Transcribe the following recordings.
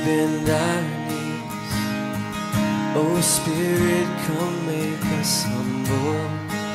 bend our knees. Oh Spirit, come make us humble.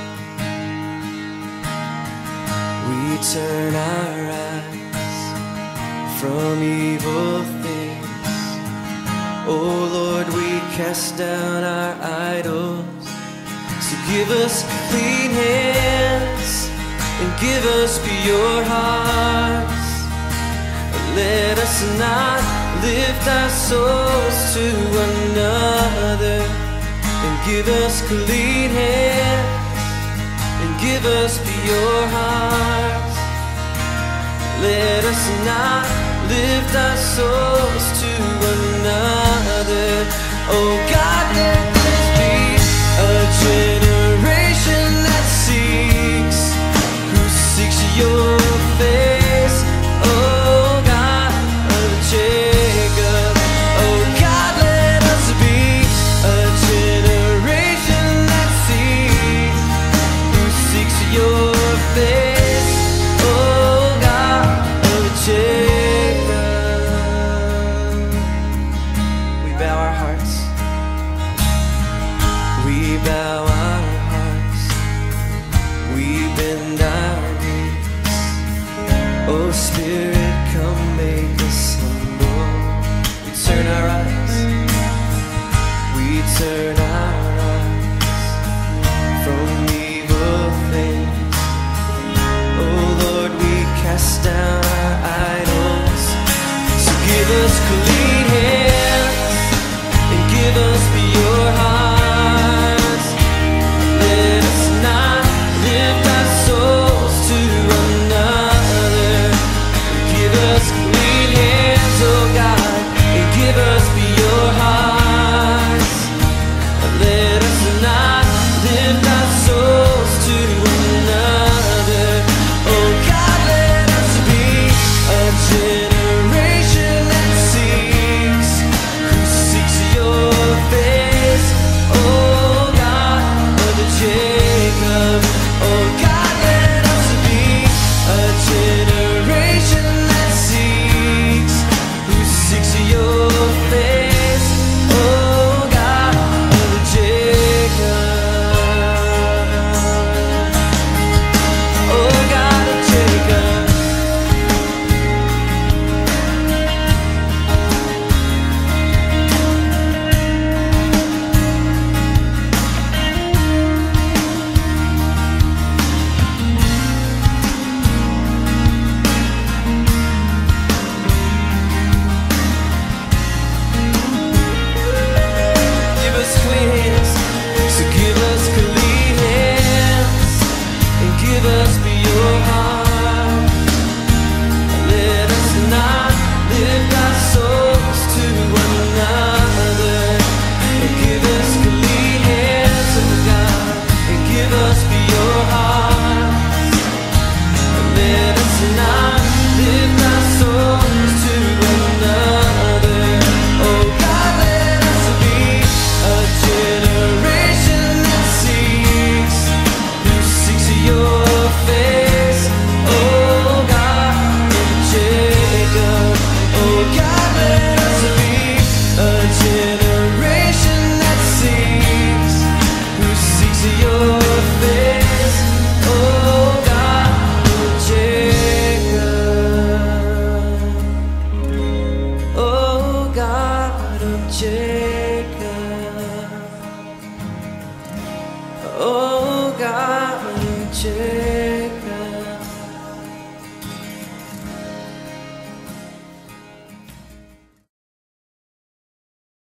We turn our eyes from evil things. Oh Lord, we cast down our idols. So give us clean hands and give us pure hearts. Let us not lift our souls to another. And give us clean hands and give us pure hearts. Let us not lift our souls to another. Oh God, let this be a generation that seeks, who seeks your face. Oh God of Jacob. Oh God, let us be a generation that seeks, who seeks your face. Oh God of Jacob. We bow our hearts. We bow our hearts. We bend our knees. Oh Spirit, come make us humble. We turn our eyes. We turn our eyes from evil things. Oh Lord, we cast down our idols. So give us clean hands and give us pure hearts. Let us not lift our souls to another. Give us clean hands, oh God, and give us pure hearts. Let us not lift our souls to another. Oh God, let us be a generation that seeks, who seeks your face. Oh God of Jacob. Oh God, let us be a generation that seeks, who seeks your face. Oh God of Jacob. Oh God of Jacob. Give us clean hands, so give us clean hands and give us pure hearts. Let us not lift our souls to another. And give us clean hands, oh God, and give us pure hearts. Let us not lift our souls to another. Oh God, let us be a generation that seeks, who seeks your face. Oh God of Jacob. Oh God, let us be a generation that seeks, who seeks your face. Oh God of Jacob. Oh God of Jacob. Oh God of Jacob.